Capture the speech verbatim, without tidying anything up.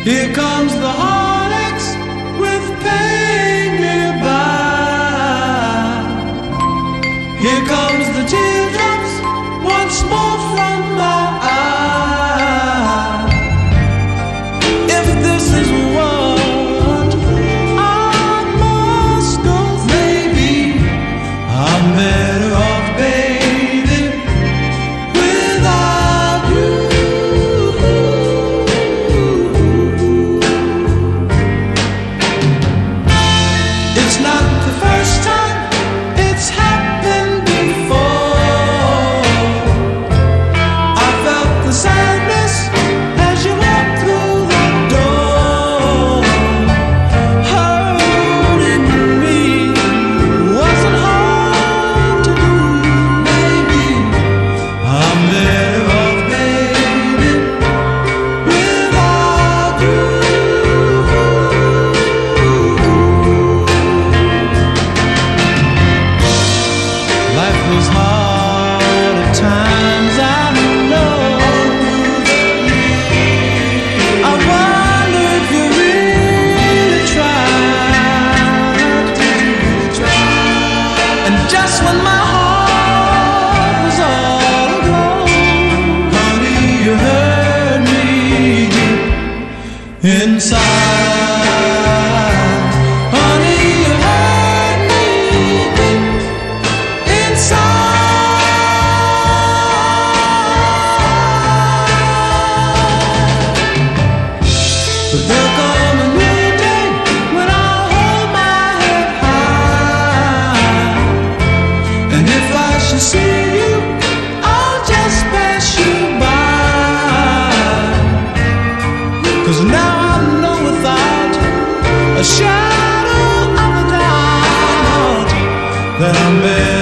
Here comes the heartaches with pain nearby. Here comes the teardrops once more from my eye. If this is what I must go through, maybe I'm better off, baby, without you. It's not the first time it's happened before. I felt the sadness as you walked through the door. Hurting me wasn't hard to do. Maybe I'm better off, baby, without you. Life was hard at times, I know. I wonder if you really tried. And just when my heart was all aglow, honey, you hurt me deep inside. Honey, you hurt me deep but there'll come a new day when I'll hold my head high. And if I should see you, I'll just pass you by. 'Cause now I know without a shadow of a doubt that I'm better